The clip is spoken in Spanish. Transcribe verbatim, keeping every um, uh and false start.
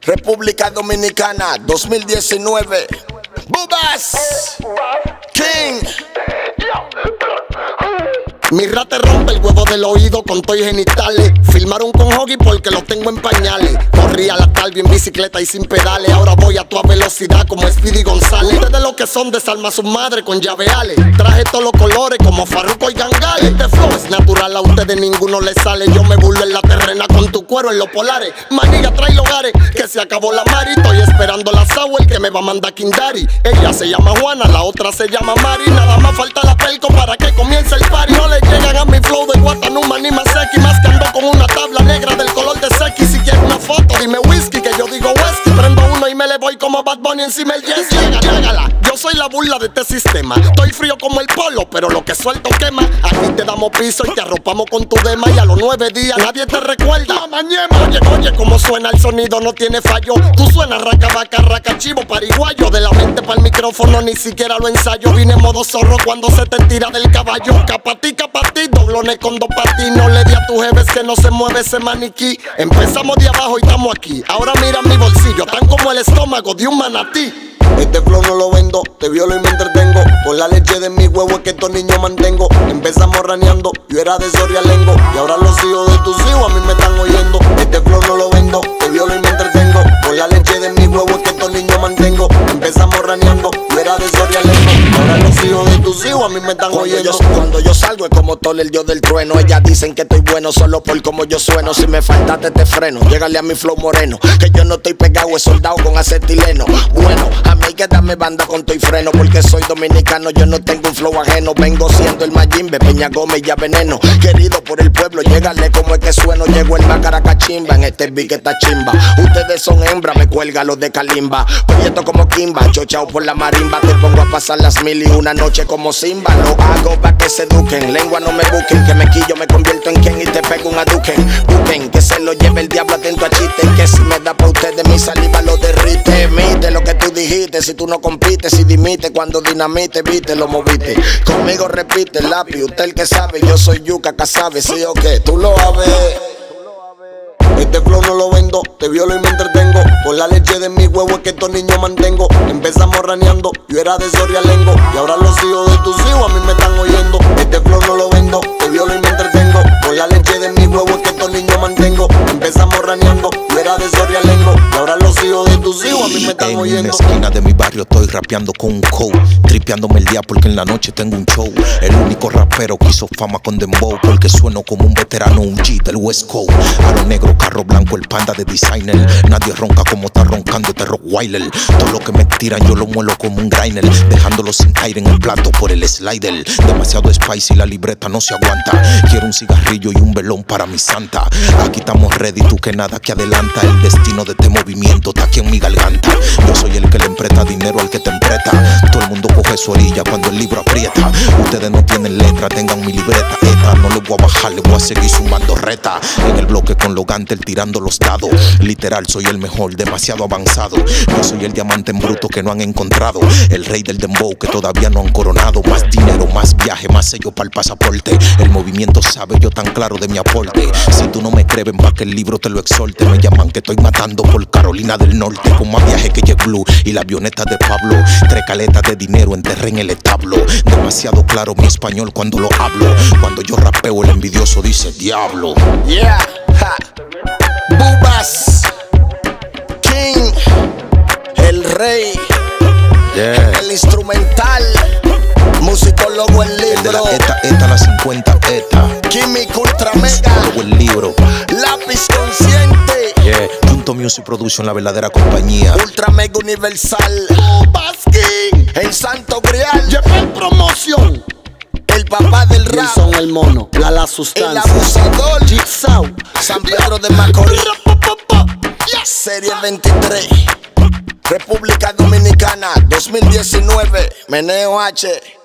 República Dominicana dos mil diecinueve. Bubas King. Mi rata rompe el huevo del oído con toy genitales. Filmaron con Hoggy porque lo tengo en pañales. Corrí a la talvia en bicicleta y sin pedales. Ahora voy a toda velocidad como Speedy González. Ustedes lo que son desarma a su madre con llaveales. Traje todos los colores como Farruko y Gangales. Este flow es natural, a ustedes ninguno le sale. Yo me burlo en la terrena con tu cuero en los polares. Maniga, trae hogares, que se acabó la mari. Estoy esperando la Sauer que me va a mandar Kindari. Ella se llama Juana, la otra se llama Mari. Nada más falta la pelco para que comience el party. No le llegan a mi flow de Guatanuma ni Maseki. Más que ando con una tabla negra del color de Seki. Si quieres una foto, dime whisky, que yo digo whisky. Prendo uno y me le voy como Bad Bunny encima el jet. Llegala, yo soy la burla de este sistema. Estoy frío como el polo, pero lo que suelto quema. Aquí te damos piso y te arropamos con tu dema. Y a los nueve días nadie te recuerda. Mañema. Oye, oye, cómo suena el sonido, no tiene fallo. Tú suenas raca, vaca, raca, chivo, pariguayo. De la mente para el micrófono ni siquiera lo ensayo. Vine en modo zorro cuando se te tira del caballo. Capatí, capatí, doblones con dos patines. No le di a tu jeves que no se mueve ese maniquí. Empezamos de abajo y estamos aquí. Ahora mira mi bolsillo, tan como el estómago de un manatí. Este flow no lo vendo, te violo y me entretengo. Por la leche de mi huevo es que estos niños mantengo. Empezamos raneando, yo era de Sorialengo. Y ahora los hijos de tus hijos a mí me están oyendo. Este flow no lo vendo, te violo y me entretengo. Por la leche de mi huevo es que estos niños mantengo. Empezamos raneando, yo era de Sorialengo. Ahora los hijos de tus hijos a mí me están cuando oyendo. Yo, cuando yo salgo es como Tol, el dios del trueno. Ellas dicen que estoy bueno solo por como yo sueno. Si me faltaste te freno, llégale a mi flow moreno. Que yo no estoy pegado, es soldado con acetileno. Bueno, a mí hay que darme banda con toy freno. Porque soy dominicano, yo no tengo un flow ajeno. Vengo siendo el Mayimbe, Peña Gómez y Veneno. Querido por el pueblo, llégale como es que sueno. Llego el Macaracachimba, en este beat que está chimba. Ustedes son hembras, me cuelga los de Kalimba. Proyecto como Kimba, chochao por la marimba. Te pongo a pasar las mil y una noche como Simba. Lo hago pa' que se eduquen, lengua no me busquen. Que me quillo, me convierto en quien y te pego un aduquen. Busquen, que se lo lleve el diablo, atento a chiste. Que si me da pa' ustedes mi saliva lo derrite. Emite lo que tú dijiste, si tú no compites. Si dimite cuando dinamite, viste, lo moviste. Conmigo repite, lápiz, usted el que sabe. Yo soy yuca, casabe, sí o qué, tú lo sabes. Este flow no lo vendo, te violo y me entretengo. Por la leche de mi huevo es que estos niños mantengo. Empezamos raneando, yo era de Sorialengo. Y ahora los hijos de tus hijos a mí me están oyendo. Este flow no lo vendo, te violo y me entretengo. Por la leche de mi huevo es que estos niños mantengo. Empezamos raneando, yo era de Sorialengo. Y ahora los hijos de tus hijos a mí me están en oyendo. En la esquina de mi barrio estoy rapeando con un cow. Tripeándome el día porque en la noche tengo un show. El único rapero que hizo fama con Dembow. Porque sueno como un veterano U G del West Coast. A lo negro, carro blanco, el panda de designer. Nadie ronca como está roncando este Rottweiler. Todo lo que me tiran yo lo muelo como un grinder. Dejándolo sin aire en el plato por el slider. Demasiado spicy, la libreta no se aguanta. Quiero un cigarrillo y un velón para mi santa. Aquí estamos ready, tú que nada que adelanta. El destino de este movimiento está aquí en mi garganta. Yo soy el que le empresta dinero al que te empresta. Todo el mundo coge su orilla cuando el libro aprieta. Ustedes no tienen letra, tengan mi libreta. Esta no le voy a bajar, le voy a seguir sumando reta. En el bloque con los gantel tirando los dados. Literal soy el mejor, demasiado avanzado. Yo soy el diamante en bruto que no han encontrado. El rey del dembow que todavía no han coronado. Más dinero, más viaje, más sello para el pasaporte. El movimiento sabe yo tan claro de mi aporte. Si tú no me crees, ven pa' que el libro te lo exhorte. Me llaman que estoy matando por Carolina del Norte. Con más viaje que JetBlue y la avioneta de Pablo. Tres caletas de dinero enterré en el establo. Demasiado claro mi español cuando lo hablo. Cuando yo rapeo el envidioso dice diablo. Yeah, ha. Bubas King, el rey, yeah. El instrumental, musicólogo el libro. El de la ETA, ETA, la cincuenta ETA. Químico ultra mega, musicólogo el libro. Lápiz consciente, yeah. Junto Music Production, la verdadera compañía. Ultra mega universal. Bubas King, el santo grial. Lleva en promoción. El papá del rap, Wilson el mono, la la sustancia, el abusador, Jigsaw, San Pedro de Macorís, Serie veintitrés, República Dominicana dos mil diecinueve, Meneo H.